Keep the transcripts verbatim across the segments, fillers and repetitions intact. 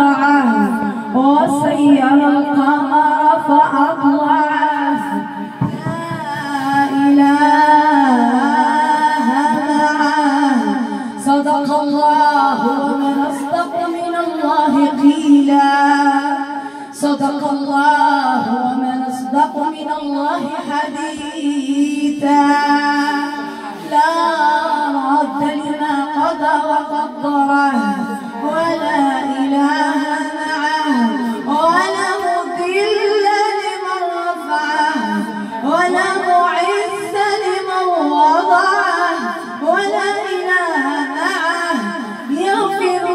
وسير القمر فأطلعه لا إله معه صدق الله ومن أصدق من الله قيلا صدق الله ومن أصدق من الله حديثا لا رد لما قضى وقدره ولا إله معه ولا مضل لمن رفعه ولا معز لمن وضعه ولا إله معه يغفر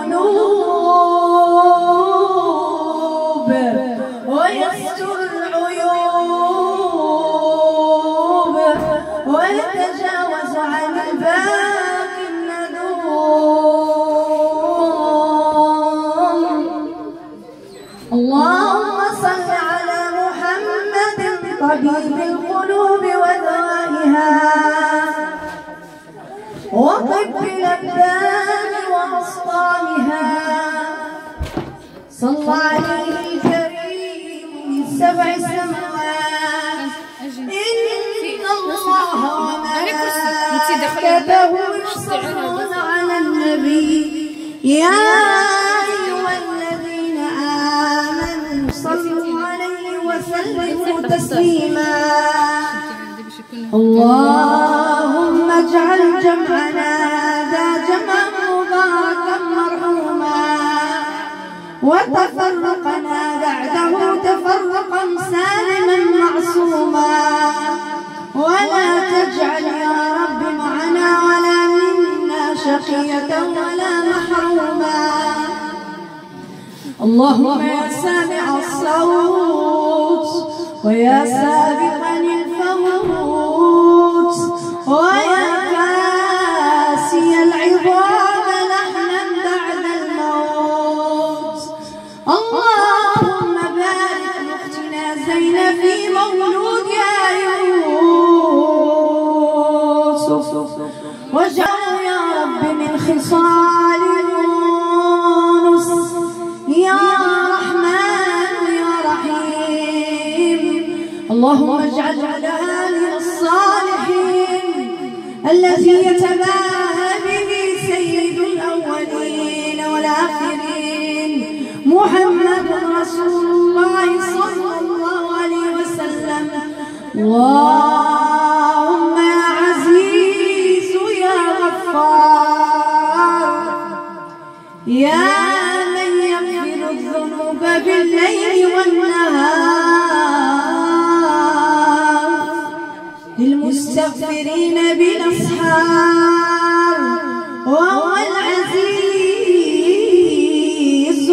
الذنوب ويستر العيوب ويتجاوز عن الباقي الندوم. اللهم صل على محمد طبيب القلوب ودوائها وطب الأبدان وأسقامها. صلى عليه الكريم من سبع سماوات إن الله وملائكته يصلون على النبي يا أيها الذين آمنوا صلوا عليه وسلموا تسليما. اللهم اجعل جمعنا ذا جمعا مباركا مرحوما وتفرقنا بعده تفرقا سالما معصوما ولا تجعل يا رب معنا ولا منا شقية ولا محروما. اللهم يا سامع الصوت ويا سابقا الفوت ويا كاسي العظام لحنا بعد الموت. اللهم بارك لاختنا زينب في مولودها يوسف واجعله يا رب من خصال يونس يا رحمن يا رحيم. اللهم اجعلها لها من الصالحين الذي يتباهى به سيد الأولين والآخرين محمد رسول الله صلى الله عليه وسلم. اللهم يا عزيز يا غفار يا من يغفر الذنوب بالليل والنهار للمستغفرين بالأسحار وهو العزيز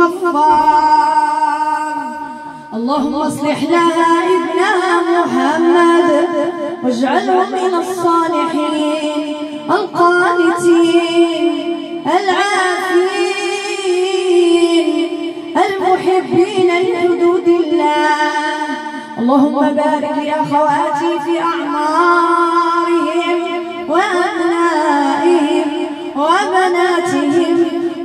الغفار. اللهم اصلح لها ابنها محمد واجعله من الصالحين القانتين العافين المحبين لحدود الله. اللهم بارك لأخواتي في أعمارهم وأبنائهم وبناتهم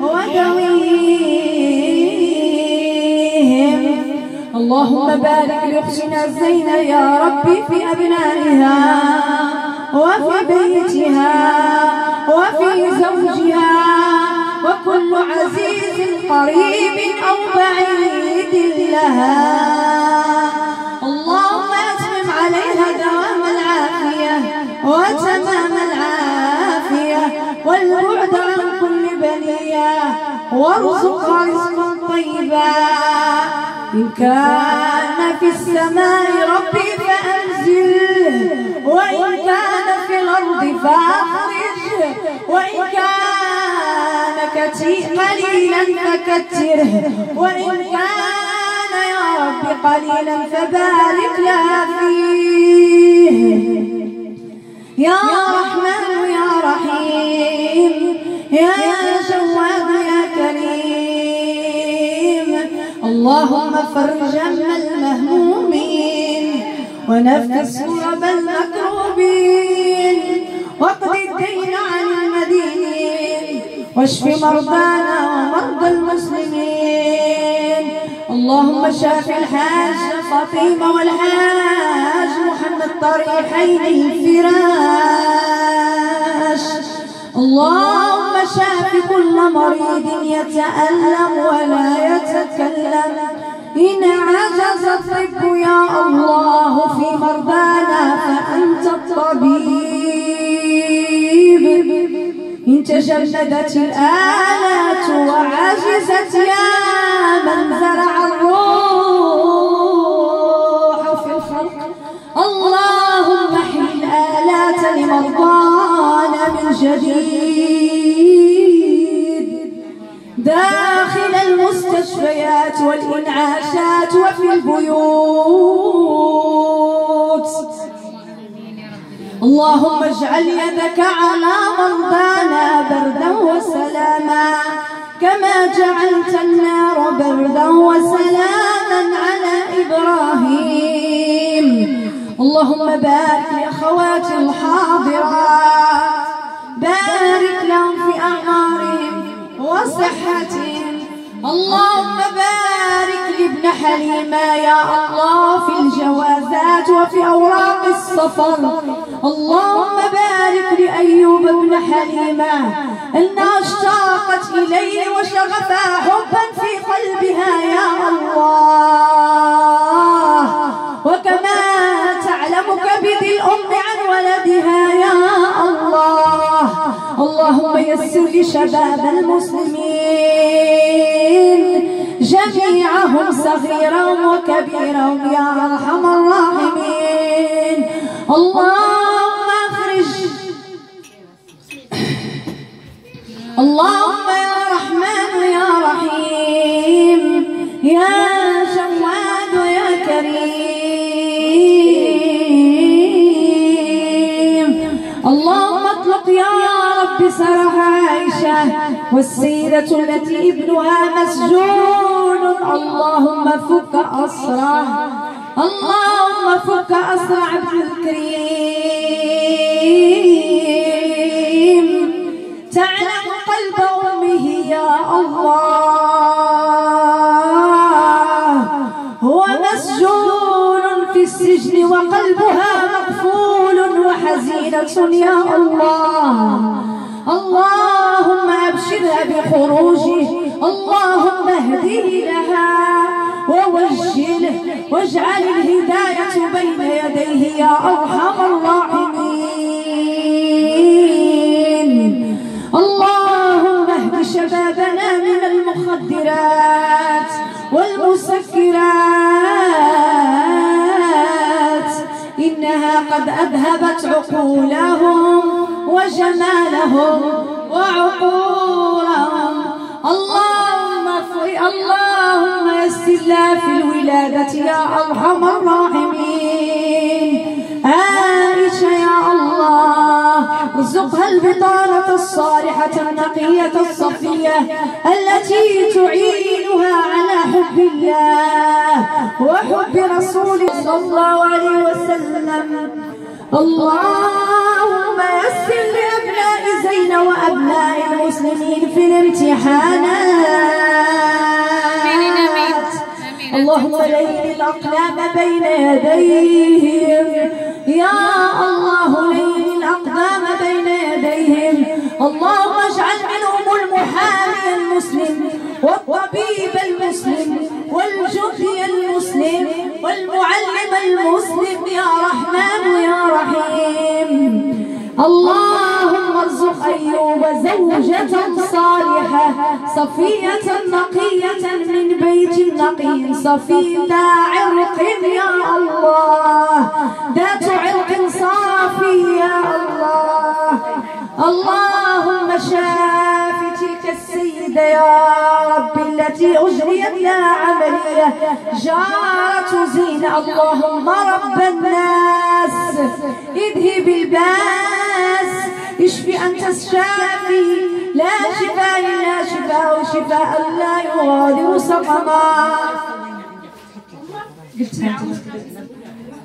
وذويهم. اللهم بارك لأختنا زينب يا ربي في أبنائها وفي بيتها وفي زوجها وكل عزيز قريب أو بعيد لها. اللهم أتمم عليها دوام العافية وتمام العافية والبعد عن كل بلية وارزقها رزقا طيبا. إن كان في السماء ربي فأنزله وإن كان في الأرض فأخرجه وإن كان قليلا فكتره وإن كان يا رب قليلا فبارك لها فيه يا رحمن يا رحيم يا جواد يا كريم. اللهم فرج هم المهمومين ونفس كرب المكروبين واقض الدين عن المدينين واشف مرضانا ومرضى المسلمين. اللهم شاف الحاج فاطمة والحاج محمد طريحين الفراش. اللهم شاف كل مريض يتألم ولا يتكلم، إن عجز الطب يا الله في مرضانا فأنت الطبيب. إن تجمدت الآلات وعجزت يا من زرع الروح في الخلق، اللهم احي الآلات لمرضانا من جديد داخل المستشفيات والإنعاشات وفي البيوت. اللهم اجعل يدك على مرضانا بردا وسلاما كما جعلت النار بردا وسلاما على إبراهيم. اللهم بارك لأخواتي الحاضرات، بارك لهم في أعمارهم وصحتهم. اللهم بارك لابن حليمة يا الله في الجوازات وفي أوراق السفر. اللهم بارك لأيوب بن حليمة إنها اشتاقت إليه وشغفها حبا في قلبها يا الله، وكما تعلم كبد الأم عن ولدها يا الله. اللهم يسر لشباب المسلمين جميعهم صغيرهم وكبيرهم يا أرحم الراحمين. اللهم اخرج، اللهم يا رحمن يا رحيم يا جواد يا كريم. اللهم اطلق يا رب سراح عائشة والسيدة التي ابنها مسجون. اللهم فك أسره، اللهم فك أسر عبد الكريم. تعلم قلب أمه يا الله، هو مسجون في السجن وقلبها مقفول وحزينة يا الله. اللهم أبشرها بخروجه، اللهم اهديه لها ووجهه واجعل الهداية بين يديه يا أرحم الراحمين. اللهم اهد شبابنا من المخدرات والمسكرات، إنها قد أذهبت عقولهم وجمالهم وعقولهم. اللهم اللهم يسر لها في الولادة يا أرحم الراحمين. عائشة يا الله ارزقها البطانة الصالحة النقية الصفية التي تعينها على حب الله وحب رسوله صلى الله عليه وسلم. اللهم يسر لأبناء زين وأبناء المسلمين في الامتحانات. اللهم لين الأقلام بين يديهم يا الله، لين الأقدام بين يديهم. اللهم اجعل منهم المحامي المسلم والطبيب المسلم والجندي المسلم والمعلم المسلم يا رحمن يا رحيم. اللهم ارزق أيوب زوجة صالحة صفية نقية من بيت نقي صفي ذا عرق يا الله، ذات عرق صافي يا الله. اللهم شاف تلك السيدة يا رب التي أجريت لها عملية جارة زينة. اللهم رب الناس اذهب الباس، اشفي أنت الشافي، لا شفاء إلا شفاء شفاء لا يغادر سقما.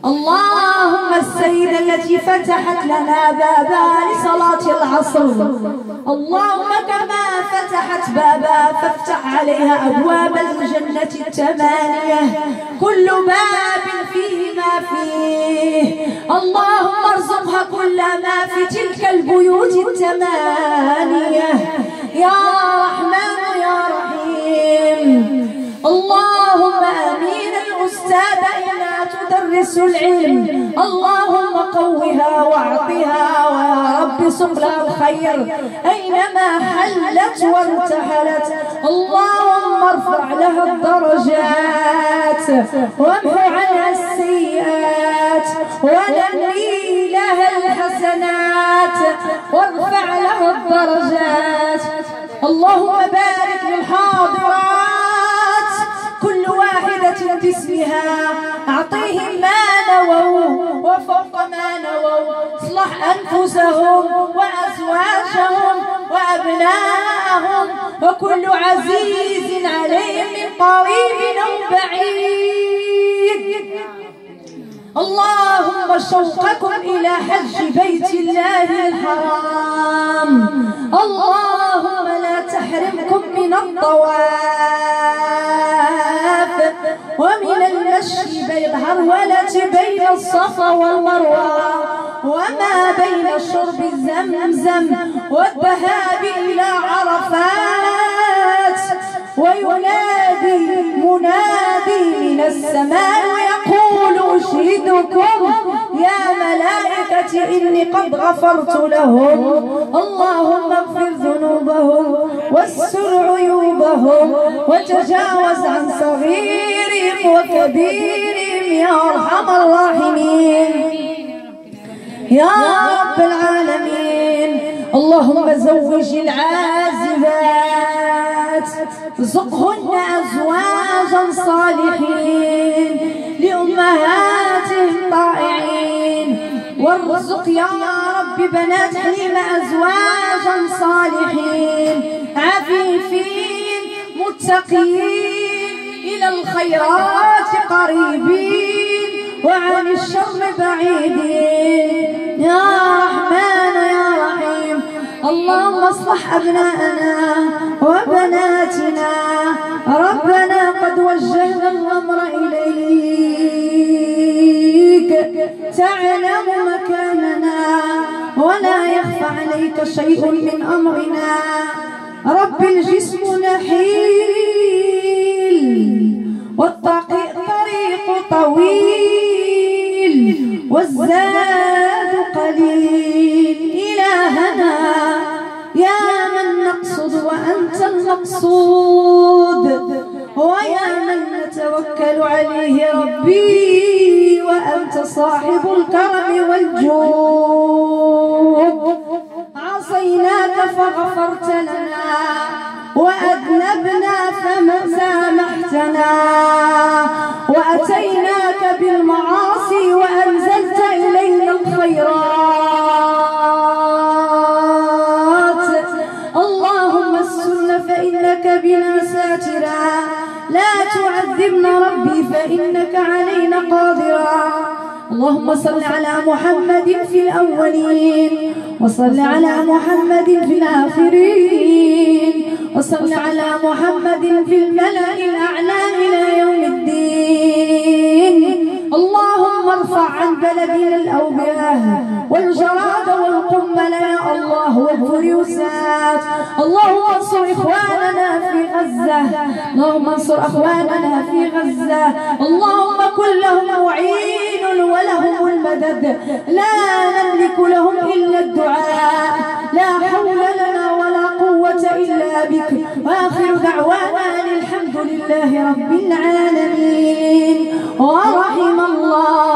اللهم السيدة التي فتحت لنا بابا لصلاة العصر، اللهم كما فتحت بابا فافتح عليها أبواب الجنة الثمانية، كل باب فيه ما فيه. اللهم ارزقها كل ما في تلك البيوت الثمانية يا رحمن يا رحيم. اللهم آمين. الأستاذة إنها تدرس العلم، اللهم قوها واعطها ويا رب سبلها الخير أينما حلت وارتحلت. اللهم ارفع لها الدرجات وامحو عنها السيئات ونمي لها الحسنات وارفع لها الدرجات. اللهم بارك للحاضرات كل واحدة باسمها، أعطيهم ما نووا وفوق ما نووا، اصلح أنفسهم وأزواجهم وأبنائهم وكل عزيز عليهم من قريب أو بعيد. اللهم شوقكم إلى حج بيت الله الحرام، اللهم لا تحرمكم من الطواف ومن المشي بين الهرولة بين الصفا والمروة وما بين شرب زمزم والذهاب إلى عرفات. وينادي منادي من السماء ويقول أشهدكم يا ملائكتي إني قد غفرت لهم. اللهم اغفر ذنوبهم واستر عيوبهم وتجاوز عن صغيرهم وكبيرهم يا أرحم الراحمين يا رب العالمين. اللهم زوج العازبات، ارزقهن أزواجا صالحين لأمهاتهم طائعين، وارزق يا رب بنات حليم أزواجا صالحين عفيفين متقين إلى الخيرات قريبين وعن الشر بعيدين يا رحمن يا رحيم. اللهم اصلح أبناءنا وبناتنا، ربنا قد وجهنا الأمر إليك، تعلم مكاننا ولا يخفى عليك شيء من أمرنا. رب الجسم نحيل والطريق طويل والزاد قليل، إلهنا يا من نقصد وأنت المقصود، ويا من نتوكل عليه ربي وأنت صاحب الكرم والجود. عصيناك فغفرت لنا وأذنبنا فما سامحتنا، وأتيناك بالمعاصي وأنزلت إلينا الخيرات. اللهم استرنا فإنك بنا ساترا، لا تعذبنا ربي فإنك علينا قادرا. اللهم صل على محمد في الأولين وصل على محمد في الآخرين وصل على محمد في الملأ الأعلى إلى يوم الدين. اللهم ارفع عن بلدنا الأوبئة والجراد والقمل يا الله والفيروسات. اللهم انصر إخواننا في غزة، اللهم انصر أخواننا في غزة. اللهم كن لهم معين ولهم المدد، لا نملك لهم إلا الدعاء، لا حول لنا ولا قوة إلا بك. وآخر دعوانا الحمد لله رب العالمين. ورحم الله